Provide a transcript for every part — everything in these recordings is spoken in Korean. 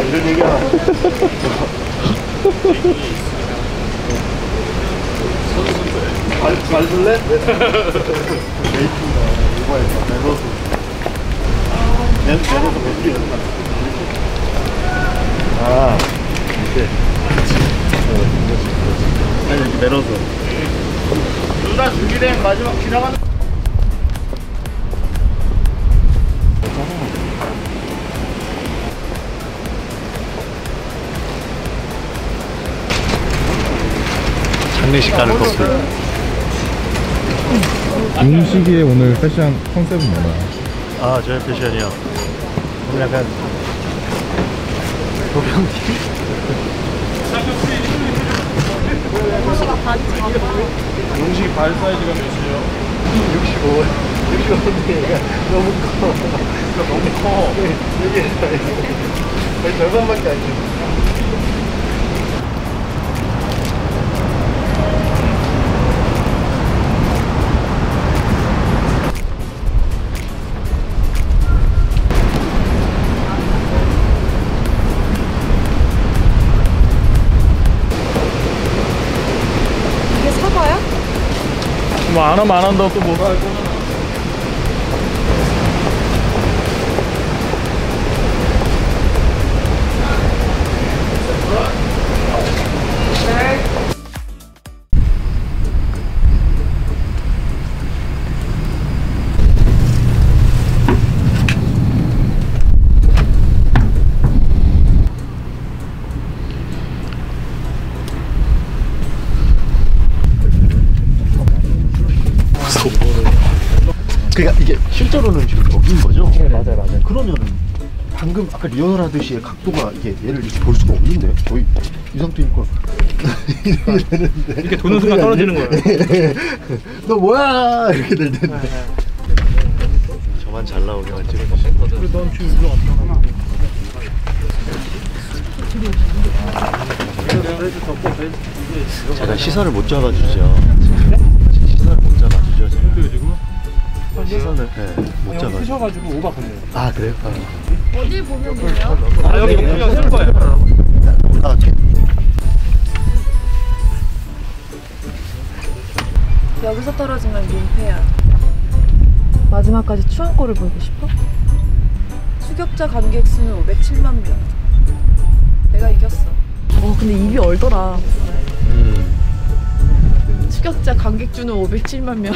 이런 얘기야. 잘 줄래? 메이킹이다. 이거에서 매너스. 매너스 몇 개? 아, 이렇게. 아니, 여기 매너스. 누나 준비된 마지막 지나가는. 장례식 가는 커플. 윤식이의 오늘 패션 컨셉은 뭐나요? 아, 저의 패션이요. 약간 도병기. 용식이 발 사이즈가 몇이에요? 65. 65인데 너무 커. 너무 커. 이게 거의 절반밖에 안 돼. 뭐 안 하면 안 한다고 또 뭐라 할 거잖아. 그러니까 이게 실제로는 지금 여기인 거죠? 네, 맞아요. 그러면은 방금 아까 리허설 하듯이 각도가 이게 얘를 이렇게 볼 수가 없는데 거의 이 상태니까 이렇게 되는데 이렇게 도는 순간 떨어지는 거예요. 너 뭐야 이렇게 될 텐데. 저만 잘 나오게만 찍어주시면. 그래, 넌 지금 일로 왔잖아. 제가 시선을 못 잡아주죠. 시선을 못 잡아주죠. 시선을 못 잡아주죠. 쓰셔가지고 오바 걸려요. 아 그래요? 어딜 보면 돼요? 아, 여기 그냥 쓸 거예요. 아, 여기서 떨어지면 민폐야. 마지막까지 추억골을 보고 싶어? 추격자 관객 수는 507만 명. 내가 이겼어. 근데 입이 얼더라. 추격자 관객주는 507만 명.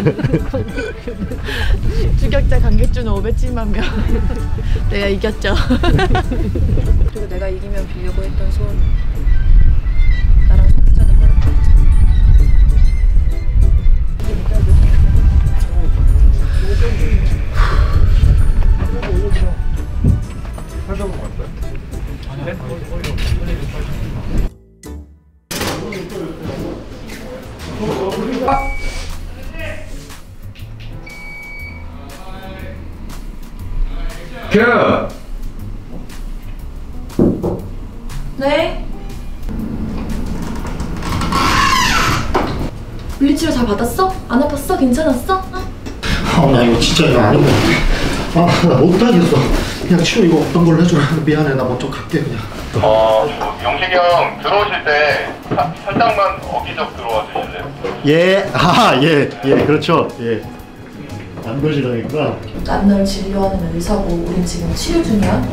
추격자 관객주는 507만 명. 내가 이겼죠. 그리고 내가 이기면 빌려고 했던 소원. 나랑 사귀자는 거야. 네? 물리치료 잘 받았어? 안 아팠어? 괜찮았어? 나 이거 진짜 이거 아닌 것 같아. 나 못하겠어. 그냥 치료 이거 어떤 걸로 해줘라. 미안해. 나 먼저 갈게 그냥. 용식이 형 들어오실 때 살짝만 어기적 들어와 주실래요? 예. 예, 그렇죠. 예. 남도시랑이구나. 난 널 진료하는 의사고 우린 지금 치료 중이야.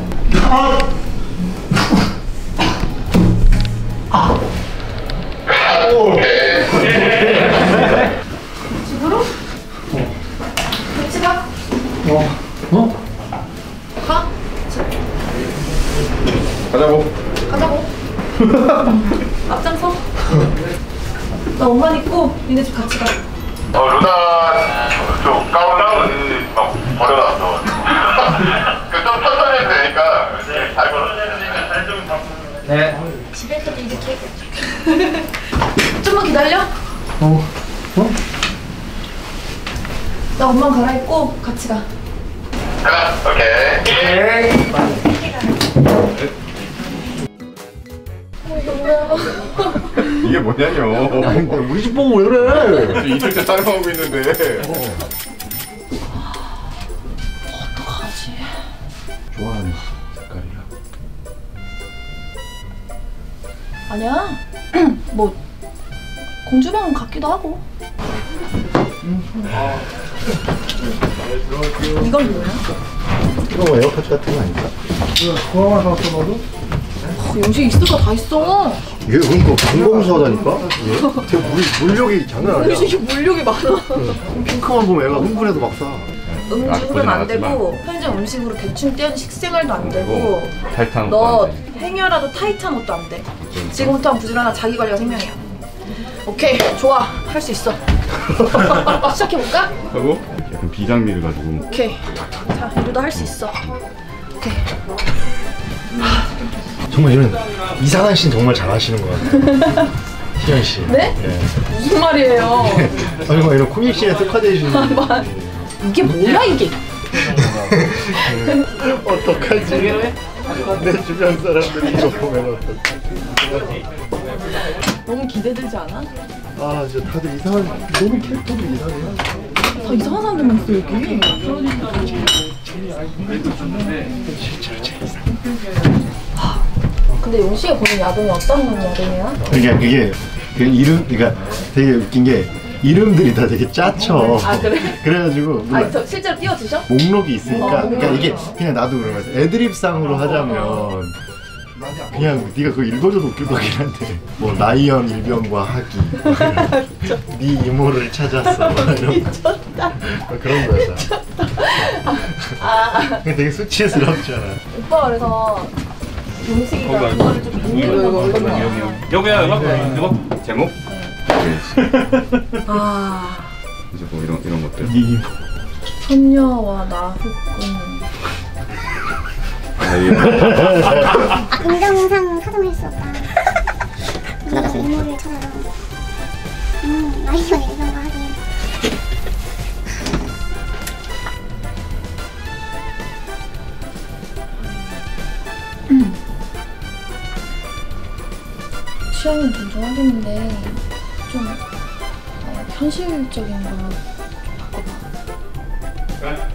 집으로? 같이 가. 가? 가자고. 앞장서. 나 옷만 입고 니네 집 같이 가. 루나 좀 가운 막 버려놨어. 그 좀 천천히 해도 되니까 잘 걸어주시니까 잘좀 잡고. 네. 집에서도 이렇게. 좀만 기다려. 나 옷만 갈아입고 같이 가. 오케이. 이게 뭐냐뇨. 우리 집 보고 왜 그래? 이틀째 촬영하고 있는데. 어떡하지? 좋아하는 색깔이야. 아니야. 뭐 공주병 같기도 하고. 이건 뭐야? 이거 뭐 에어팟 같은 거 아닐까? 그거만 사왔어 너도? 영식 있을 거 다 있어. 이게 그러니까 공공수하다니까? 되게 물욕이 장난 아니야. 영식이 물욕이 많아. 핑크만 보면 애가 흥분해서 막 사. 음주는 안 되고 편의점 음식으로 대충 떼어진 식생활도 안 되고 탈탄 너 행여라도 타이트한 옷도 안 돼. 지금부터 부지런한 자기 관리가 생명이야. 오케이, 좋아, 할 수 있어. 시작해 볼까? 하고 약간 비장미를 가지고 오케이. 자, 우리도 할 수 있어. 오케이. 정말 이런 이상한 씨는 정말 잘하시는 것 같아요. 희연 씨. 네? 예. 무슨 말이에요? 아니 뭐 이런 코믹 씬에 특화되시는. 이게 뭐야 이게? 어떡하지? 내 주변 사람들이 이거 보면 어떡해. 너무 기대되지 않아? 아 진짜 다들 이상한, 너무 캐릭터들이 이상해요. 다 이상한 사람들만 있어 여기. 근데 용식이 보는 야동이 어떤 야동이야? 그러니까 그게 그 이름, 그러니까 되게 웃긴 게 이름들이 다 되게 짜쳐. 아, 그래? 그래가지고 아, 저 실제로 띄워주셔? 목록이 있으니까. 목록. 그러니까 이게 그냥 나도 그런 거야. 애드립상으로 하자면 그냥 네가 그거 읽어줘도 웃길 것 같긴 한데 뭐 라이언 일병과 하기, 네 이모를 찾았어, 이런 거. 그런 거야. 그게 되게 수치스럽잖아. 오빠 그래서 용식이가 그거를 좀 읽는 거 여기야 이거 제목 아, 이제 뭐 이런 것들 네 이모. 손녀와 나후꾼. 긍정상 사정할 수 없다. 그래서 이모를 찾아서 라이언 일병과 하긴. 취향은 존중하겠는데 좀 현실적인 걸로 좀 바꿔봐.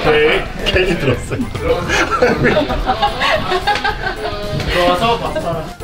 괜히 들었어. 들어와서 마사라